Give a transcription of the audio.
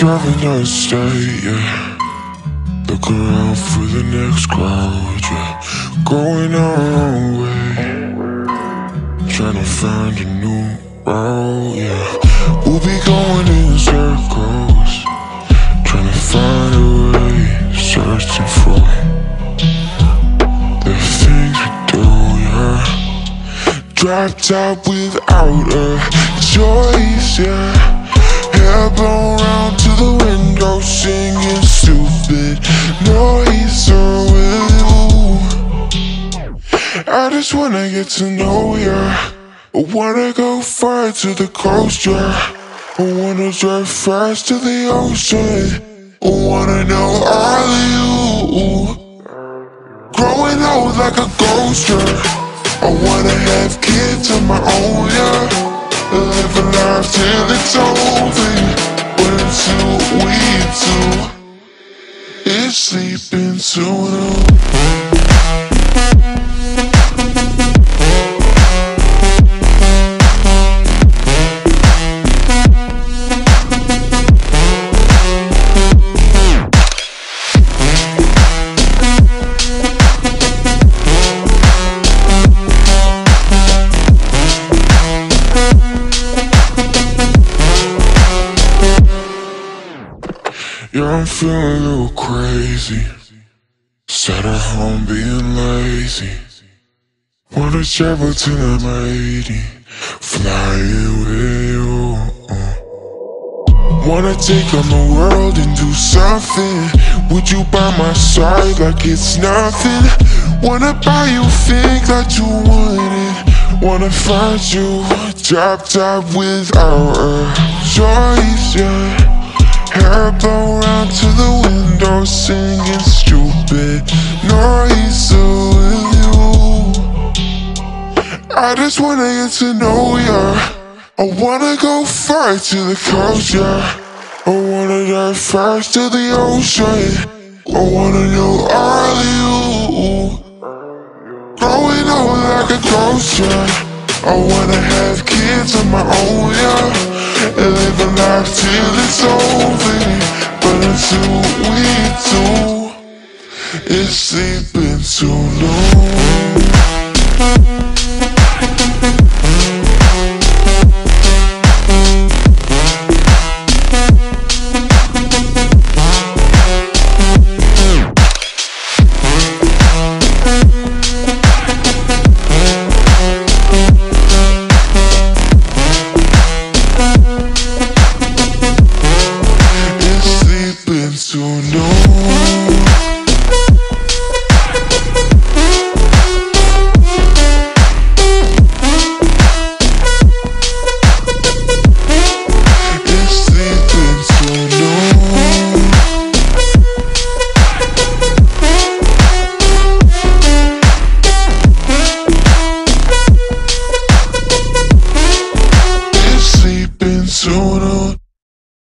driving down the state, yeah. Look around for the next crowd, yeah. Going our own way, trying to find a new route, yeah. We'll be going in circles, trying to find a way, searching for the things we do, yeah. Dropped out without a choice, yeah. Hair blown round to the window, singing stupid noise with you. I just wanna get to know ya. I wanna go far to the coast, yeah. I wanna drive fast to the ocean. I wanna know all of you. Growing old like a ghost, yeah. I wanna have kids of my own, yeah. Live a life till it's over. But until we do, it's sleeping soon. Yeah, I'm feeling a little crazy. Sat at home being lazy. Wanna travel till I'm 80, flying with you. Wanna take on the world and do something. Would you by my side like it's nothing? Wanna buy you things that you wanted. Wanna find you drop top without a choice, yeah. Hair blown round to the window, singing stupid noise with you. I just wanna get to know ya. I wanna go far to the coast, yeah. I wanna dive fast to the ocean. I wanna know all of you. Growing old like a ghost, yeah. I wanna have kids of my own, yeah. And live a life till it's over. But until we do, it's sleeping too long.